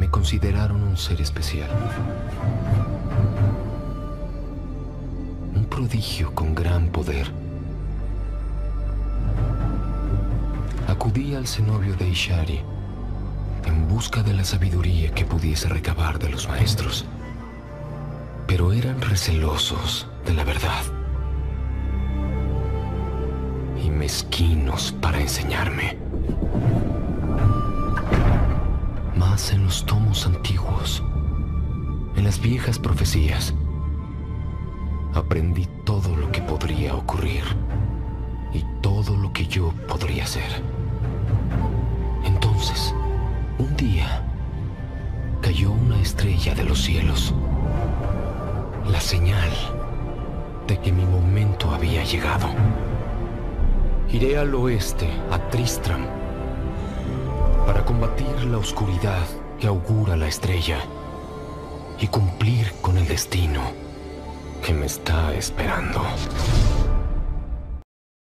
me consideraron un ser especial. Un prodigio con gran poder. Acudí al cenobio de Ishari en busca de la sabiduría que pudiese recabar de los maestros. Pero eran recelosos de la verdad y mezquinos para enseñarme. Mas en los tomos antiguos, en las viejas profecías, aprendí todo lo que podría ocurrir y todo lo que yo podría hacer. Entonces, un día, cayó una estrella de los cielos, la señal de que mi momento había llegado. Iré al oeste, a Tristram, para combatir la oscuridad que augura la estrella y cumplir con el destino que me está esperando.